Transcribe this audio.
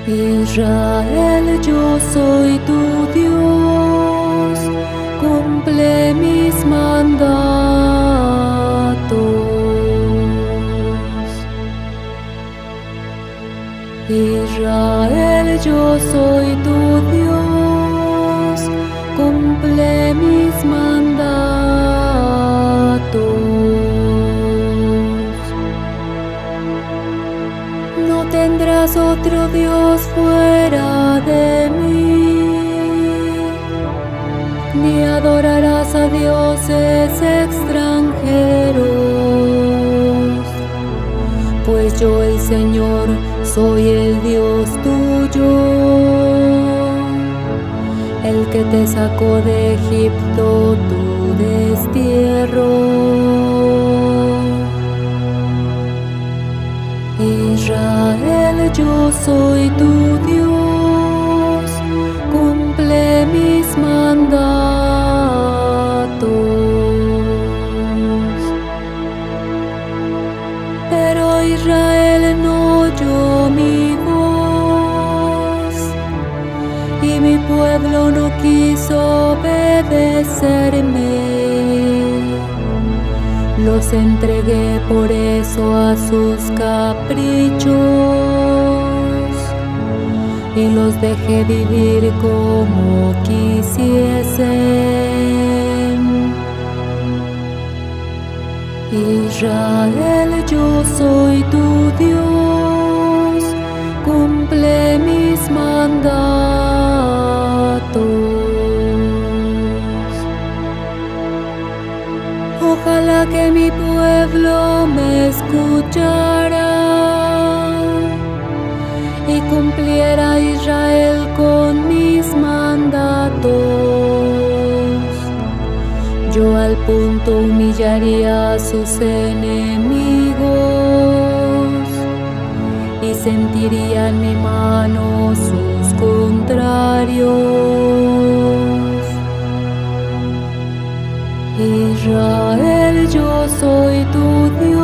Israel, yo soy tu Dios, cumple mis mandatos. Israel, yo soy tu Dios, cumple mis mandatos. No tendrás otro Dios fuera de mí, ni adorarás a dioses extranjeros, pues yo el Señor soy el Dios tuyo, el que te sacó de Egipto, tu destierro. Israel, yo soy tu Dios, cumple mis mandatos. Pero Israel no oyó mi voz, y mi pueblo no quiso obedecerme. Los entregué por eso a sus caprichos y los dejé vivir como quisiesen. Israel, yo soy tu Dios, cumple mis mandatos. Ojalá que mi pueblo me escuchara y cumpliera Israel con mis mandatos. Yo al punto humillaría a sus enemigos y sentiría en mi mano sus contrarios. Israel, yo soy tu Dios.